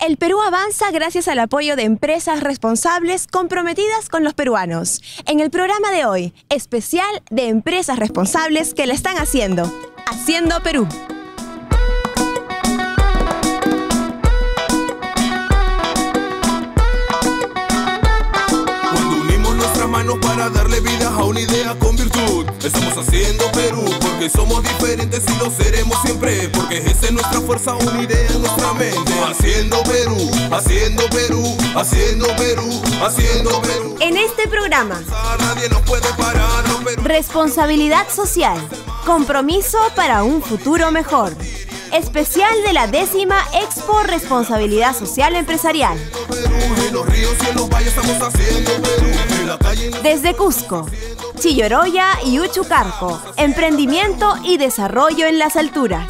El Perú avanza gracias al apoyo de empresas responsables comprometidas con los peruanos. En el programa de hoy, especial de empresas responsables que la están haciendo. Haciendo Perú. Manos para darle vida a una idea con virtud. Estamos haciendo Perú porque somos diferentes y lo seremos siempre, porque esa es nuestra fuerza, una idea en nuestra mente. Haciendo Perú, haciendo Perú, haciendo Perú, haciendo Perú. En este programa, nadie nos puede parar, no, Perú. Responsabilidad social, compromiso para un futuro mejor. Especial de la 10ª Expo Responsabilidad Social Empresarial. Desde Cusco, Chilloroya y Uchucarco, emprendimiento y desarrollo en las alturas.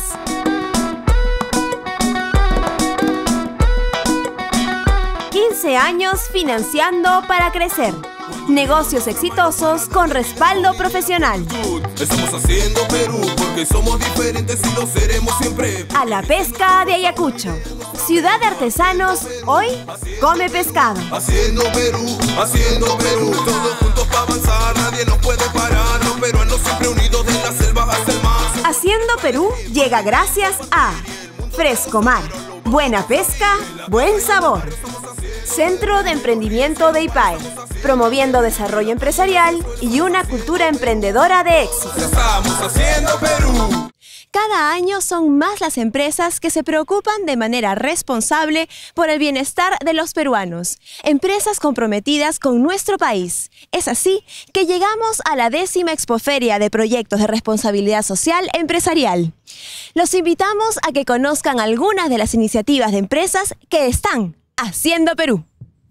...15 años financiando para crecer. Negocios exitosos con respaldo profesional. Estamos haciendo Perú porque somos diferentes y lo seremos siempre. A la pesca de Ayacucho. Ciudad de artesanos, hoy come pescado. Haciendo Perú, todos juntos para avanzar, nadie nos puede parar. Los peruanos siempre unidos de la selva hasta el mar. Haciendo Perú llega gracias a Frescomar. Buena pesca, buen sabor. Centro de Emprendimiento de IPAE, promoviendo desarrollo empresarial y una cultura emprendedora de éxito. Estamos haciendo Perú. Cada año son más las empresas que se preocupan de manera responsable por el bienestar de los peruanos. Empresas comprometidas con nuestro país. Es así que llegamos a la 10ª Expoferia de Proyectos de Responsabilidad Social Empresarial. Los invitamos a que conozcan algunas de las iniciativas de empresas que están haciendo Perú.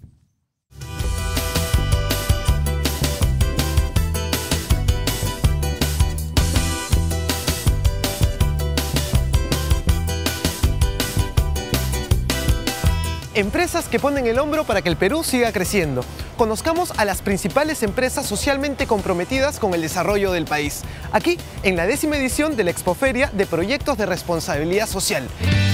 Empresas que ponen el hombro para que el Perú siga creciendo. Conozcamos a las principales empresas socialmente comprometidas con el desarrollo del país. Aquí, en la 10ª edición de la Expoferia de Proyectos de Responsabilidad Social.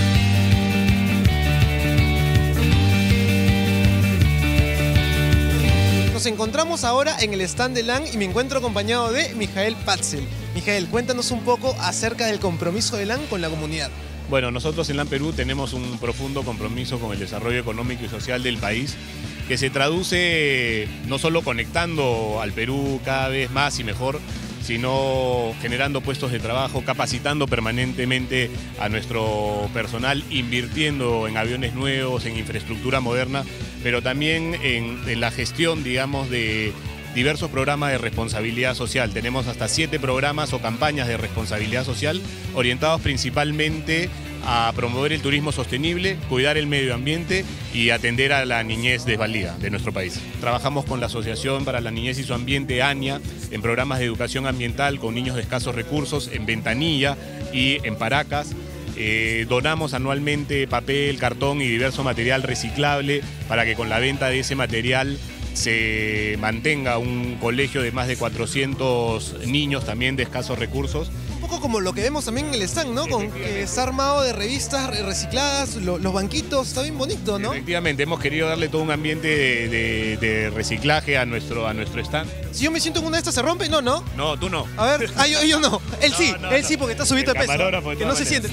Nos encontramos ahora en el stand de LAN y me encuentro acompañado de Mijael Patzel. Mijael, cuéntanos un poco acerca del compromiso de LAN con la comunidad. Bueno, nosotros en LAN Perú tenemos un profundo compromiso con el desarrollo económico y social del país, que se traduce no solo conectando al Perú cada vez más y mejor, sino generando puestos de trabajo, capacitando permanentemente a nuestro personal, invirtiendo en aviones nuevos, en infraestructura moderna, pero también en la gestión, digamos, de diversos programas de responsabilidad social. Tenemos hasta 7 programas o campañas de responsabilidad social orientados principalmente a promover el turismo sostenible, cuidar el medio ambiente y atender a la niñez desvalida de nuestro país. Trabajamos con la Asociación para la Niñez y su Ambiente, ANIA, en programas de educación ambiental con niños de escasos recursos en Ventanilla y en Paracas. Donamos anualmente papel, cartón y diverso material reciclable para que con la venta de ese material se mantenga un colegio de más de 400 niños también de escasos recursos. Un poco como lo que vemos también en el stand, ¿no? Con que está armado de revistas recicladas, los banquitos, está bien bonito, ¿no? Efectivamente, hemos querido darle todo un ambiente de reciclaje a nuestro stand. Si yo me siento en una de estas, ¿se rompe? No, ¿no? No, tú no. A ver, yo no. Él sí, porque está subido de peso. Que no se siente.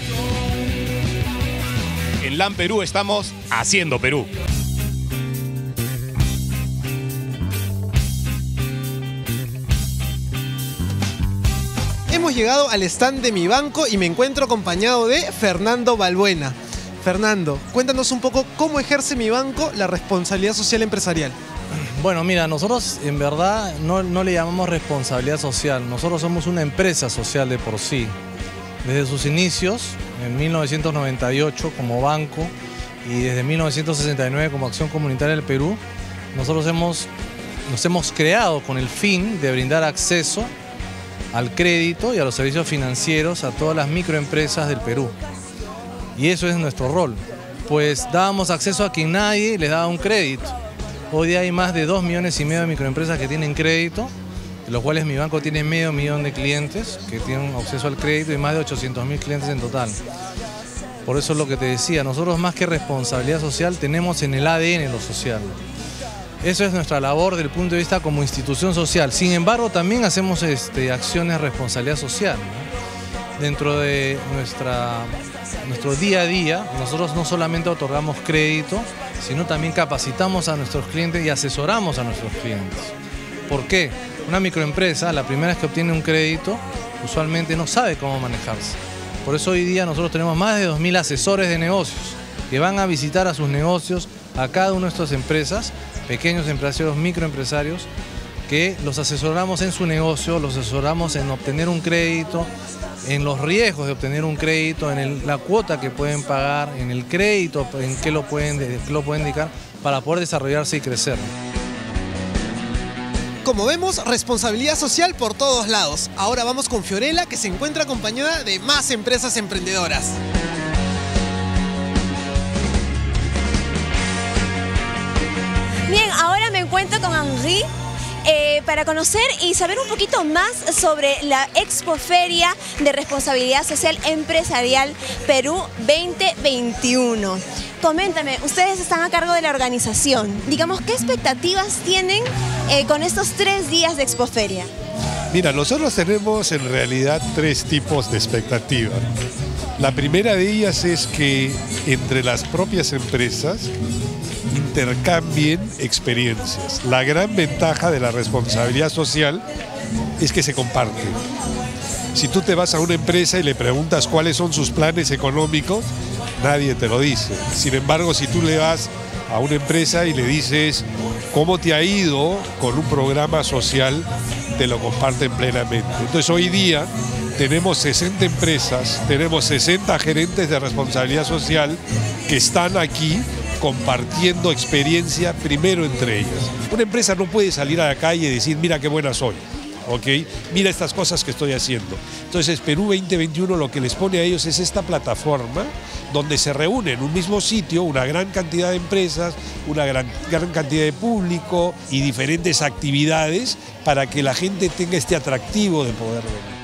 En LAN Perú estamos haciendo Perú. Hemos llegado al stand de Mi Banco y me encuentro acompañado de Fernando Balbuena. Fernando, cuéntanos un poco cómo ejerce Mi Banco la responsabilidad social empresarial. Bueno, mira, nosotros en verdad no le llamamos responsabilidad social, nosotros somos una empresa social de por sí. Desde sus inicios, en 1998 como banco y desde 1969 como Acción Comunitaria del Perú, nosotros nos hemos creado con el fin de brindar acceso al crédito y a los servicios financieros a todas las microempresas del Perú. Y eso es nuestro rol, pues dábamos acceso a quien nadie les daba un crédito. Hoy día hay más de 2,5 millones de microempresas que tienen crédito, de los cuales Mi Banco tiene medio millón de clientes que tienen acceso al crédito y más de 800.000 clientes en total. Por eso es lo que te decía, nosotros más que responsabilidad social tenemos en el ADN lo social. Eso es nuestra labor desde el punto de vista como institución social. Sin embargo, también hacemos acciones de responsabilidad social, ¿no? Dentro de nuestro día a día, nosotros no solamente otorgamos crédito, sino también capacitamos a nuestros clientes y asesoramos a nuestros clientes. ¿Por qué? Una microempresa, la primera vez que obtiene un crédito, usualmente no sabe cómo manejarse. Por eso hoy día nosotros tenemos más de 2.000 asesores de negocios que van a visitar a sus negocios, a cada una de nuestras empresas, pequeños empresarios, microempresarios, que los asesoramos en su negocio, los asesoramos en obtener un crédito, en los riesgos de obtener un crédito, en la cuota que pueden pagar, en el crédito, en qué lo pueden dedicar para poder desarrollarse y crecer. Como vemos, responsabilidad social por todos lados. Ahora vamos con Fiorella, que se encuentra acompañada de más empresas emprendedoras. Bien, ahora me encuentro con Henri para conocer y saber un poquito más sobre la Expoferia de Responsabilidad Social Empresarial Perú 2021. Coméntame, ustedes están a cargo de la organización. Digamos, ¿qué expectativas tienen con estos 3 días de Expoferia? Mira, nosotros tenemos en realidad 3 tipos de expectativas. La primera de ellas es que entre las propias empresas intercambien experiencias. La gran ventaja de la responsabilidad social es que se comparte. Si tú te vas a una empresa y le preguntas cuáles son sus planes económicos, nadie te lo dice. Sin embargo, si tú le vas a una empresa y le dices cómo te ha ido con un programa social, te lo comparten plenamente. Entonces hoy día tenemos 60 empresas, tenemos 60 gerentes de responsabilidad social que están aquí compartiendo experiencia primero entre ellas. Una empresa no puede salir a la calle y decir, mira qué buena soy, ¿ok? Mira estas cosas que estoy haciendo. Entonces Perú 2021 lo que les pone a ellos es esta plataforma donde se reúnen en un mismo sitio una gran cantidad de empresas, una gran cantidad de público y diferentes actividades para que la gente tenga este atractivo de poder venir.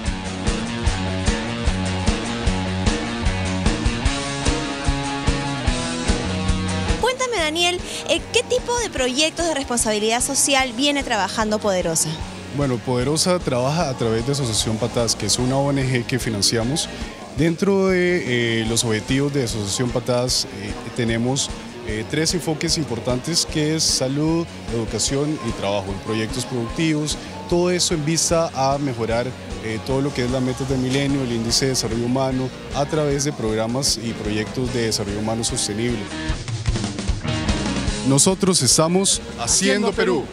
Daniel, ¿qué tipo de proyectos de responsabilidad social viene trabajando Poderosa? Bueno, Poderosa trabaja a través de Asociación Patás, que es una ONG que financiamos. Dentro de los objetivos de Asociación Patás tenemos 3 enfoques importantes, que es salud, educación y trabajo en proyectos productivos. Todo eso en vista a mejorar todo lo que es la meta del milenio, el índice de desarrollo humano, a través de programas y proyectos de desarrollo humano sostenible. Nosotros estamos haciendo Perú.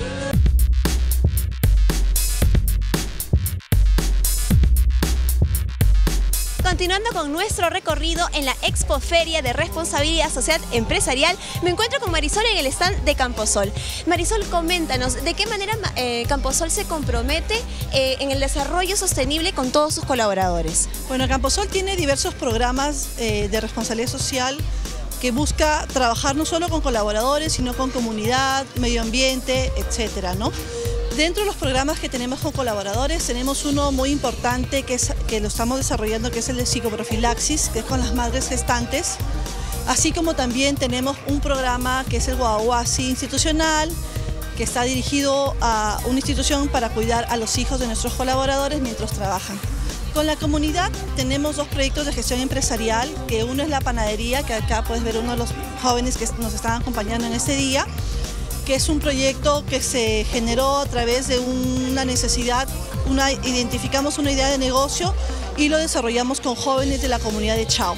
Continuando con nuestro recorrido en la Expoferia de Responsabilidad Social Empresarial, me encuentro con Marisol en el stand de Camposol. Marisol, coméntanos, ¿de qué manera Camposol se compromete en el desarrollo sostenible con todos sus colaboradores? Bueno, Camposol tiene diversos programas de responsabilidad social que busca trabajar no solo con colaboradores, sino con comunidad, medio ambiente, etcétera, ¿no? Dentro de los programas que tenemos con colaboradores, tenemos uno muy importante que lo estamos desarrollando, que es el de psicoprofilaxis, que es con las madres gestantes, así como también tenemos un programa que es el Guaguasi institucional, que está dirigido a una institución para cuidar a los hijos de nuestros colaboradores mientras trabajan. Con la comunidad tenemos 2 proyectos de gestión empresarial, que uno es la panadería, que acá puedes ver uno de los jóvenes que nos están acompañando en este día, que es un proyecto que se generó a través de una necesidad, identificamos una idea de negocio y lo desarrollamos con jóvenes de la comunidad de Chao.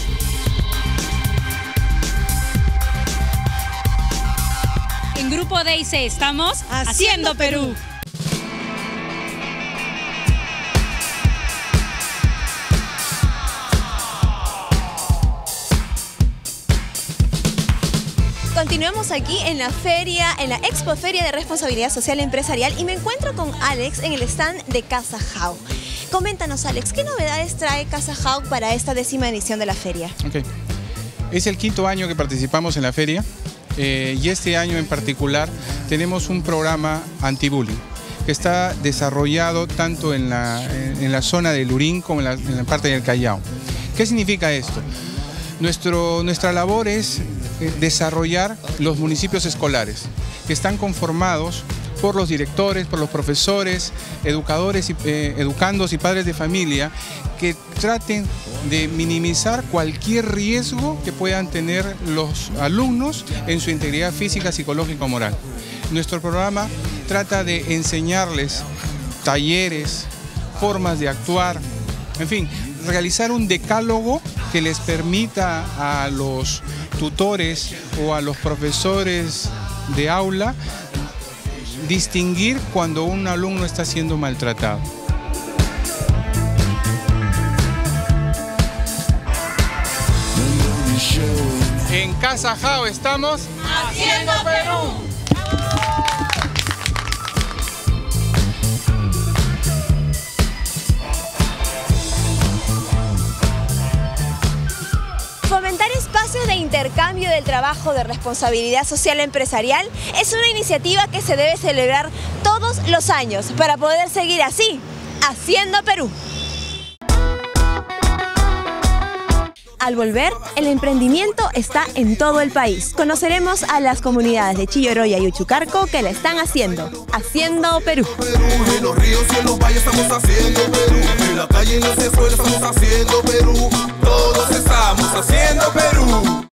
En Grupo DIC estamos Haciendo Perú. Continuamos aquí en la feria, en la Expoferia de Responsabilidad Social Empresarial, y me encuentro con Alex en el stand de Casa Jau. Coméntanos, Alex, ¿qué novedades trae Casa Jau para esta 10ª edición de la feria? Okay. Es el 5º año que participamos en la feria y este año en particular tenemos un programa anti-bullying que está desarrollado tanto en la zona de Lurín como en la parte del Callao. ¿Qué significa esto? Nuestra labor es desarrollar los municipios escolares, que están conformados por los directores, por los profesores, educadores, educandos y padres de familia, que traten de minimizar cualquier riesgo que puedan tener los alumnos en su integridad física, psicológica o moral. Nuestro programa trata de enseñarles talleres, formas de actuar, en fin, realizar un decálogo que les permita a los tutores o a los profesores de aula distinguir cuando un alumno está siendo maltratado. En Casa Jao estamos Haciendo Perú. Fomentar espacios de intercambio del trabajo de responsabilidad social empresarial es una iniciativa que se debe celebrar todos los años para poder seguir así, haciendo Perú. Al volver, el emprendimiento está en todo el país. Conoceremos a las comunidades de Chilloroya y Uchucarco que la están haciendo. Haciendo Perú. En los ríos y en los valles estamos haciendo Perú. En la calle y en las escuelas estamos haciendo Perú. Todos estamos haciendo Perú.